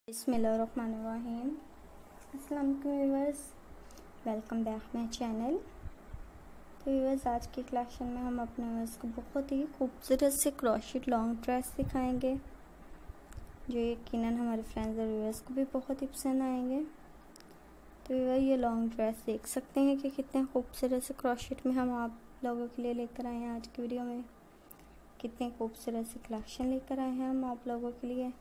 बिस्मिल्लाहिर्रहमानिर्रहीम। अस्सलाम वालेकुम viewers, welcome back my channel. तो व्यूअर्स, आज की कलेक्शन में हम अपने व्यूअर्स को बहुत ही खूबसूरत से क्रॉशेट लॉन्ग ड्रेस दिखाएंगे, जो यकीनन हमारे फ्रेंड्स और व्यूअर्स को भी बहुत ही पसंद आएंगे। तो व्यूअर, ये लॉन्ग ड्रेस देख सकते हैं कि कितने खूबसूरत से क्रॉशेट में हम आप लोगों के लिए लेकर आए हैं। आज की वीडियो में कितने खूबसूरत से कलेक्शन लेकर आए हैं हम आप लोगों के लिए,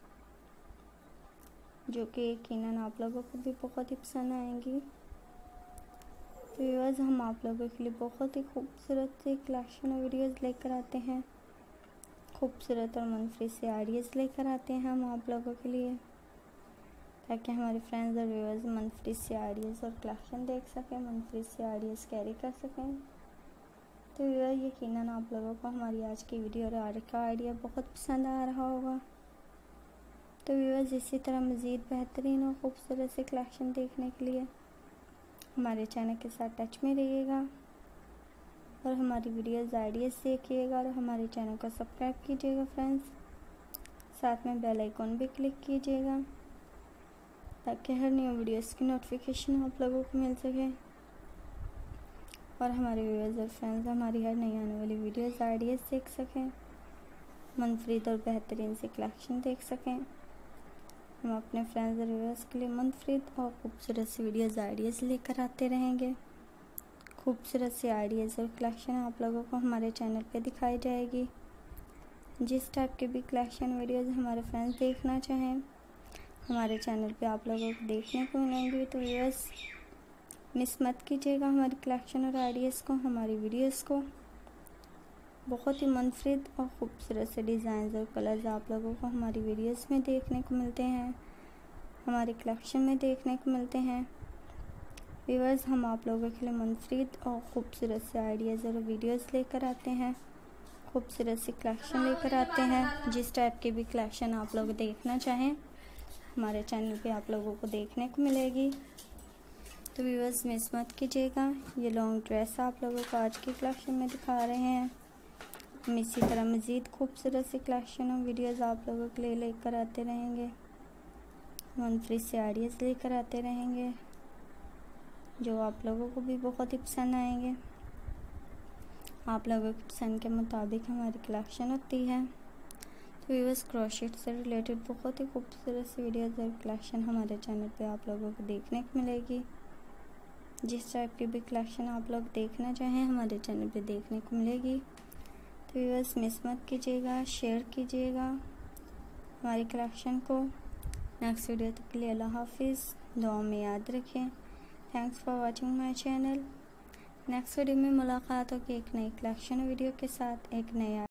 जो कि यकीनन आप लोगों को भी बहुत ही पसंद आएंगी। तो व्यूअर्स, हम आप लोगों के लिए बहुत ही खूबसूरत से कलेक्शन और वीडियोस लेकर आते हैं, खूबसूरत और मनफरी से आइडियाज़ लेकर आते हैं हम आप लोगों के लिए, ताकि हमारे फ्रेंड्स और व्यूअर्स मनफरी से आइडियाज़ और कलेक्शन देख सकें, मनफरी से आइडियाज़ कैरी कर सकें। तो व्यूअर, यकीनन आप लोगों को हमारी आज की वीडियो और आज का आइडिया बहुत पसंद आ रहा होगा। तो व्यूअर्स, इसी तरह मज़ीद बेहतरीन और ख़ूबसूरत से कलेक्शन देखने के लिए हमारे चैनल के साथ टच में रहिएगा और हमारी वीडियोज़ आइडियाज़ देखिएगा और हमारे चैनल को सब्सक्राइब कीजिएगा फ्रेंड्स। साथ में बेल आइकॉन भी क्लिक कीजिएगा, ताकि हर न्यू वीडियोज़ की नोटिफिकेशन आप लोगों को मिल सके और हमारे व्यूअर्स और फ्रेंड्स हमारी हर नई आने वाली वीडियोज़ आइडियाज़ देख सकें, मुनफरिद और बेहतरीन से कलेक्शन देख सकें। हम अपने फ्रेंड्स और व्यूअर्स के लिए मुनफरिद और ख़ूबसूरत से वीडियोज़ आइडियाज़ लेकर आते रहेंगे। खूबसूरत से आइडियाज़ और कलेक्शन आप लोगों को हमारे चैनल पे दिखाई जाएगी। जिस टाइप के भी कलेक्शन वीडियोज़ हमारे फ्रेंड्स देखना चाहें, हमारे चैनल पे आप लोगों को देखने को मिलेंगे। तो व्यूअर्स, मिस मत कीजिएगा हमारी कलेक्शन और आइडियाज़ को, हमारी वीडियोज़ को। बहुत ही मुनफरिद और ख़ूबसूरत से डिज़ाइन और कलर्स आप लोगों को हमारी वीडियोस में देखने को मिलते हैं, हमारे कलेक्शन में देखने को मिलते हैं। व्यूअर्स, हम आप लोगों के लिए मुनफरिद और ख़ूबसूरत से आइडियाज़ और वीडियोस लेकर आते हैं, खूबसूरत से कलेक्शन लेकर आते हैं। जिस टाइप के भी कलेक्शन आप लोग देखना चाहें, हमारे चैनल पर आप लोगों को देखने को मिलेगी। तो व्यूअर्स, मिस मत कीजिएगा। ये लॉन्ग ड्रेस आप लोगों को आज की कलेक्शन में दिखा रहे हैं। हम इसी तरह मज़ीद खूबसूरत से कलेक्शन और वीडियोज़ आप लोगों के लिए लेकर आते रहेंगे, मुनफरिद से आइडियाज़ लेकर आते रहेंगे, जो आप लोगों को भी बहुत ही पसंद आएंगे। आप लोगों की पसंद के मुताबिक हमारी कलेक्शन होती है। तो व्यूअर्स, क्रोशेट से रिलेटेड बहुत ही खूबसूरत से वीडियोज़ और कलेक्शन हमारे चैनल पे आप लोगों को देखने को मिलेगी। जिस टाइप की भी कलेक्शन आप लोग देखना चाहें, हमारे चैनल पे देखने को मिलेगी। तो व्यूअर्स, मिस मत कीजिएगा, शेयर कीजिएगा हमारी कलेक्शन को। नेक्स्ट वीडियो तक के लिए अल्लाह हाफिज़, दुआ में याद रखें। Thanks for watching my channel. Next video में मुलाकात होगी एक नई कलेक्शन वीडियो के साथ, एक नया